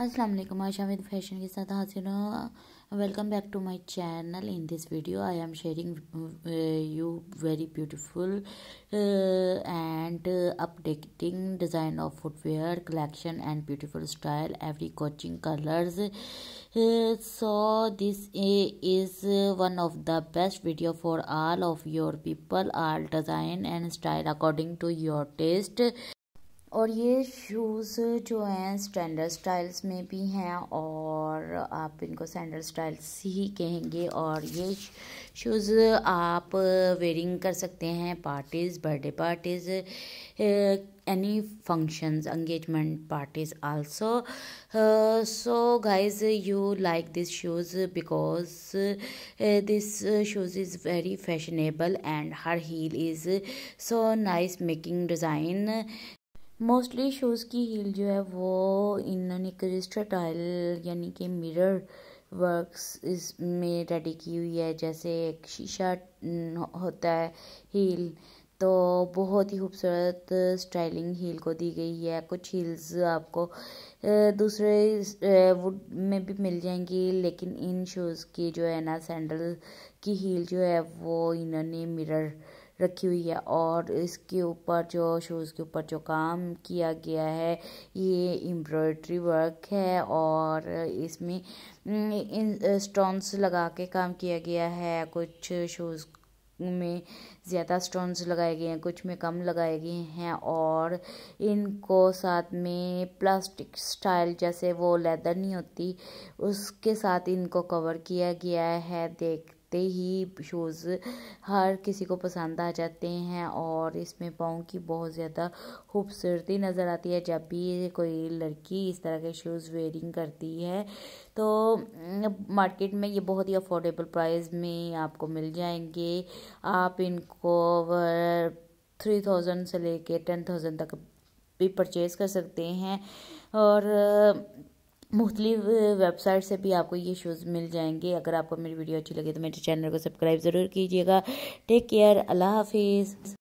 अस्सलाम वालेकुम। आशा with fashion के साथ हाजिर हूँ। Welcome back to my channel. In this video I am sharing you very beautiful and updating design of footwear collection and beautiful style every coaching colors. So this is one of the best video for all of your people, all design and style according to your taste. और ये shoes जो हैं standard styles में भी हैं और आप इनको सैंडल स्टाइल्स ही कहेंगे। और ये शूज़ आप वेयरिंग कर सकते हैं parties, birthday parties, any functions, engagement parties also. So guys, you like this shoes because this shoes is very fashionable and her heel is so nice making design. Mostly shoes की heel जो है वो इन्होंने crystal tile यानी कि mirror works इसमें ready की हुई है। जैसे एक शीशा होता है हील, तो बहुत ही खूबसूरत स्टाइलिंग हील को दी गई है। कुछ हील्स आपको दूसरे वुड में भी मिल जाएंगी, लेकिन इन शूज़ की जो है ना सैंडल की हील जो है वो इन्होंने मिरर रखी हुई है। और इसके ऊपर जो शूज़ के ऊपर जो काम किया गया है ये एम्ब्रॉयडरी वर्क है और इसमें इन स्टोन्स लगा के काम किया गया है। कुछ शूज़ में ज़्यादा स्टोन्स लगाए गए हैं, कुछ में कम लगाए गए हैं। और इनको साथ में प्लास्टिक स्टाइल, जैसे वो लेदर नहीं होती, उसके साथ इनको कवर किया गया है। देखते ही शूज़ हर किसी को पसंद आ जाते हैं और इसमें पाँव की बहुत ज़्यादा खूबसूरती नज़र आती है जब भी कोई लड़की इस तरह के शूज़ वेयरिंग करती है। तो मार्केट में ये बहुत ही अफोर्डेबल प्राइस में आपको मिल जाएंगे। आप इनको 3000 से लेके 10,000 तक भी परचेज़ कर सकते हैं और मुख्तलिफ वेबसाइट से भी आपको ये शूज़ मिल जाएंगे। अगर आपको मेरी वीडियो अच्छी लगे तो मेरे चैनल को सब्सक्राइब ज़रूर कीजिएगा। टेक केयर, अल्लाह हाफिज़।